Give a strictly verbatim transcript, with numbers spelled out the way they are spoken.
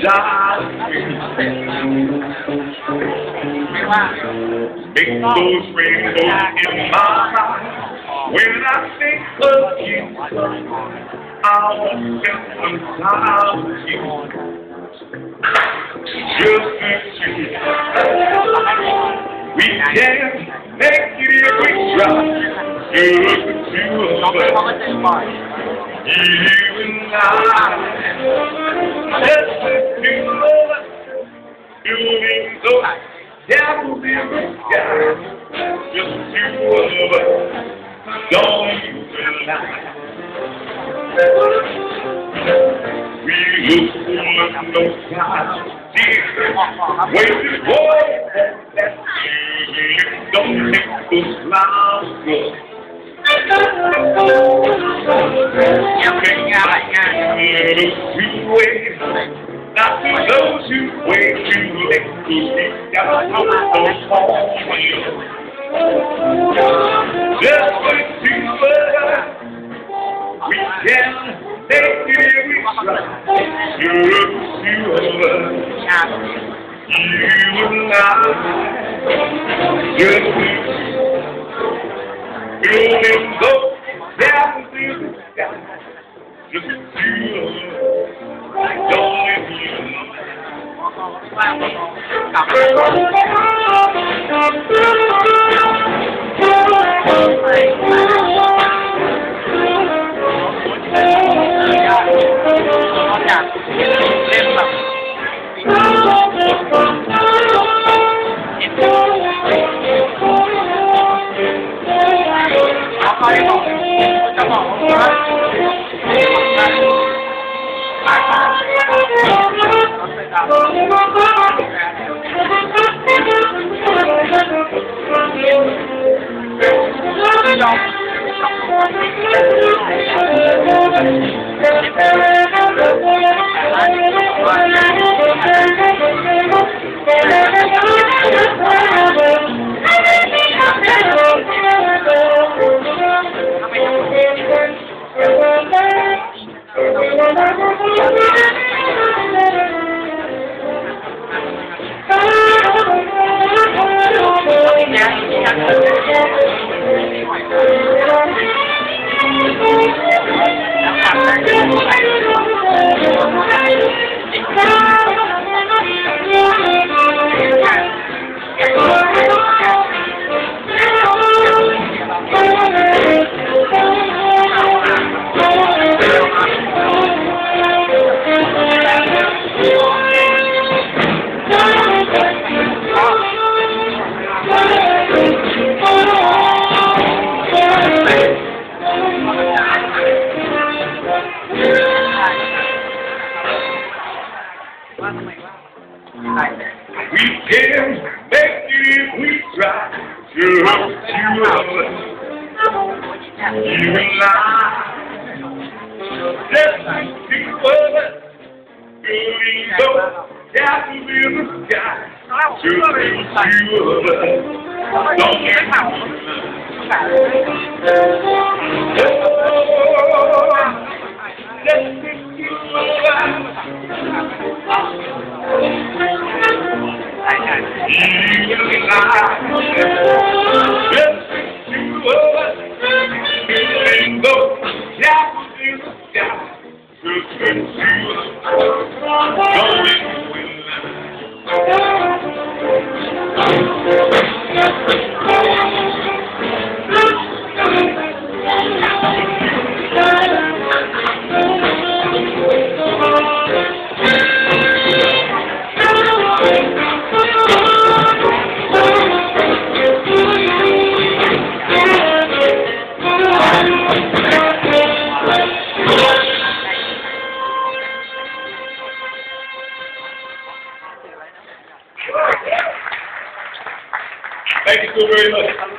Make those rainbows in my eyes. When I think of you, I want to spend some time with you. Just as you, we can make it if we try. Just the two of us, you and I. Just the two of us, doing those devils in the sky. Just the two of us, don't you deny. We look for no time, dear. Wait to go. Don't make us loud. You can two ways. Not to those who wait too late. We got to fall. Just wait to us. We can make it if we try. Just two of us, you and I. Just building those devils in the sky. Just two of us, don't let me know. We can make it if we try. Just two of us, you and I. Just two of us, building those castles in the sky. Just two of us, don't get out. Just two of us. You and I, just the two of us, building those castles in the sky. Just the two of us, going with Thank you so very much.